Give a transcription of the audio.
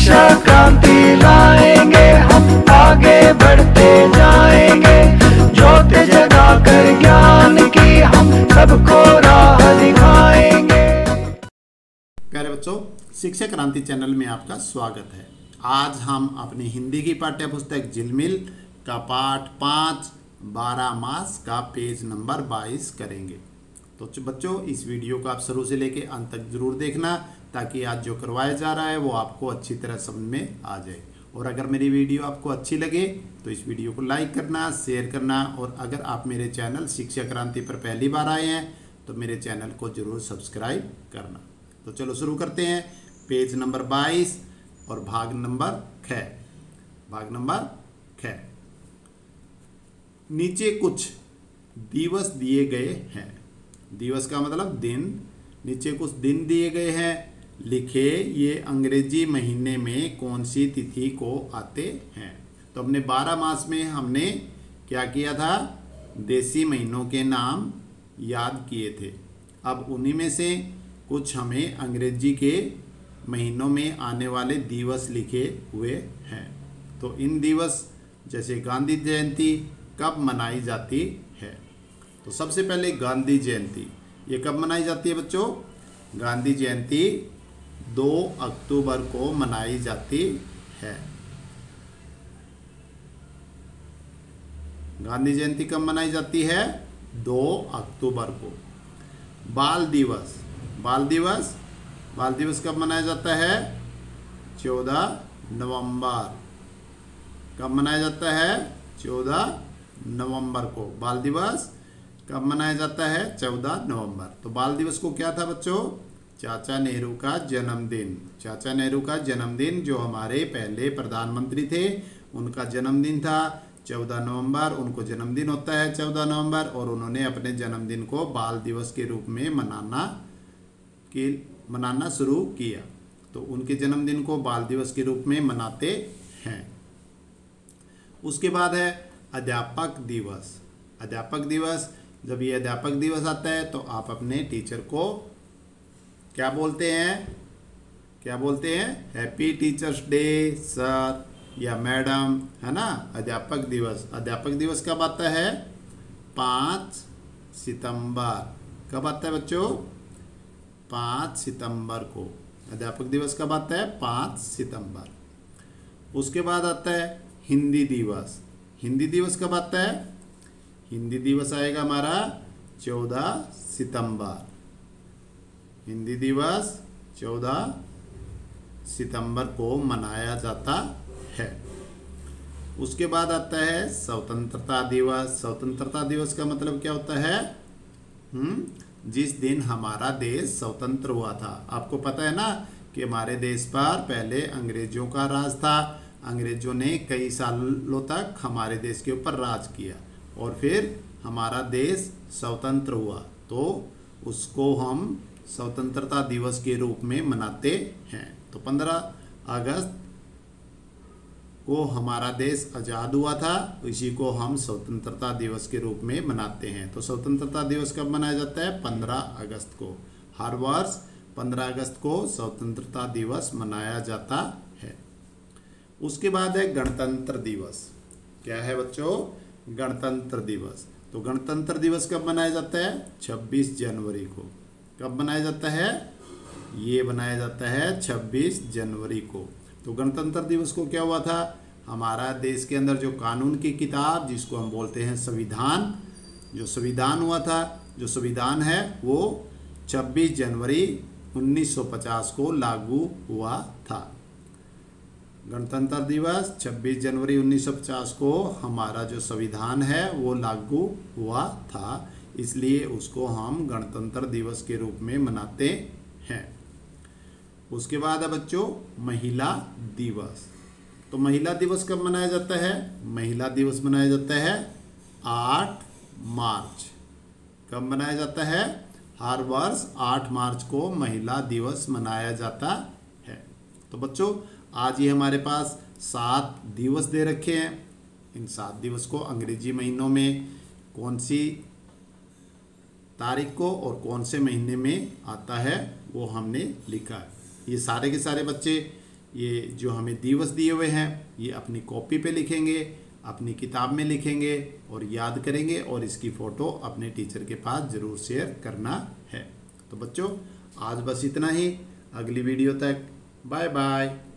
शिक्षा क्रांति लाएंगे, हम आगे बढ़ते जाएंगे। ज्योति जगाकर ज्ञान की हम सबको राह दिखाएंगे। प्यारे बच्चों, शिक्षा क्रांति चैनल में आपका स्वागत है। आज हम अपनी हिंदी की पाठ्य पुस्तक झिलमिल का पाठ 5 12 मास का पेज नंबर 22 करेंगे। तो बच्चों, इस वीडियो को आप शुरू से लेकर अंत तक जरूर देखना, ताकि आज जो करवाया जा रहा है वो आपको अच्छी तरह समझ में आ जाए। और अगर मेरी वीडियो आपको अच्छी लगे तो इस वीडियो को लाइक करना, शेयर करना, और अगर आप मेरे चैनल शिक्षा क्रांति पर पहली बार आए हैं तो मेरे चैनल को जरूर सब्सक्राइब करना। तो चलो शुरू करते हैं। पेज नंबर 22 और भाग नंबर ख। भाग नंबर ख। नीचे कुछ दिवस दिए गए हैं। दिवस का मतलब दिन। नीचे कुछ दिन दिए गए हैं। लिखे ये अंग्रेजी महीने में कौन सी तिथि को आते हैं। तो हमने 12 मास में हमने क्या किया था, देसी महीनों के नाम याद किए थे। अब उन्हीं में से कुछ हमें अंग्रेजी के महीनों में आने वाले दिवस लिखे हुए हैं। तो इन दिवस जैसे गांधी जयंती कब मनाई जाती है। तो सबसे पहले गांधी जयंती, ये कब मनाई जाती है बच्चों। गांधी जयंती 2 अक्टूबर को मनाई जाती है। गांधी जयंती कब मनाई जाती है, 2 अक्टूबर को। बाल दिवस, बाल दिवस, बाल दिवस कब मनाया जाता है, 14 नवंबर। कब मनाया जाता है, 14 नवंबर को। बाल दिवस कब मनाया जाता है, 14 नवंबर। तो बाल दिवस को क्या था बच्चों, चाचा नेहरू का जन्मदिन। चाचा नेहरू का जन्मदिन, जो हमारे पहले प्रधानमंत्री थे, उनका जन्मदिन था 14 नवंबर। उनको जन्मदिन होता है 14 नवंबर, और उन्होंने अपने जन्मदिन को बाल दिवस के रूप में मनाना शुरू किया। तो उनके जन्मदिन को बाल दिवस के रूप में मनाते हैं। उसके बाद है अध्यापक दिवस। अध्यापक दिवस, जब ये अध्यापक दिवस आता है तो आप अपने टीचर को क्या बोलते हैं, क्या बोलते हैं, हैप्पी टीचर्स डे सर या मैडम, है ना। अध्यापक दिवस, अध्यापक दिवस कब आता है, 5 सितंबर। कब आता है बच्चों, 5 सितंबर को। अध्यापक दिवस कब आता है, 5 सितंबर। उसके बाद आता है हिंदी दिवस। हिंदी दिवस कब आता है, हिंदी दिवस आएगा हमारा 14 सितंबर। हिंदी दिवस 14 सितंबर को मनाया जाता है। उसके बाद आता है स्वतंत्रता दिवस। स्वतंत्रता दिवस का मतलब क्या होता है, जिस दिन हमारा देश स्वतंत्र हुआ था। आपको पता है ना कि हमारे देश पर पहले अंग्रेजों का राज था। अंग्रेजों ने कई सालों तक हमारे देश के ऊपर राज किया, और फिर हमारा देश स्वतंत्र हुआ, तो उसको हम स्वतंत्रता दिवस के रूप में मनाते हैं। तो 15 अगस्त को हमारा देश आज़ाद हुआ था, इसी को हम स्वतंत्रता दिवस के रूप में मनाते हैं। तो स्वतंत्रता दिवस कब मनाया जाता है, 15 अगस्त को। हर वर्ष 15 अगस्त को स्वतंत्रता दिवस मनाया जाता है। उसके बाद है गणतंत्र दिवस। क्या है बच्चों, गणतंत्र दिवस। तो गणतंत्र दिवस कब मनाया जाता है, 26 जनवरी को। कब मनाया जाता है, ये बनाया जाता है 26 जनवरी को। तो गणतंत्र दिवस को क्या हुआ था, हमारा देश के अंदर जो कानून की किताब, जिसको हम बोलते हैं संविधान, जो संविधान हुआ था, जो संविधान है वो 26 जनवरी 1950 को लागू हुआ था। गणतंत्र दिवस 26 जनवरी 1950 को हमारा जो संविधान है वो लागू हुआ था, इसलिए उसको हम गणतंत्र दिवस के रूप में मनाते हैं। उसके बाद है बच्चों महिला दिवस। तो महिला दिवस कब मनाया जाता है, महिला दिवस मनाया जाता है 8 मार्च। कब मनाया जाता है, हर वर्ष 8 मार्च को महिला दिवस मनाया जाता है। तो बच्चों, आज ये हमारे पास 7 दिवस दे रखे हैं। इन 7 दिवस को अंग्रेजी महीनों में कौन सी तारीख को और कौन से महीने में आता है वो हमने लिखा है। ये सारे के सारे बच्चे ये जो हमें दिवस दिए हुए हैं ये अपनी कॉपी पे लिखेंगे, अपनी किताब में लिखेंगे और याद करेंगे, और इसकी फ़ोटो अपने टीचर के पास ज़रूर शेयर करना है। तो बच्चों आज बस इतना ही, अगली वीडियो तक बाय बाय।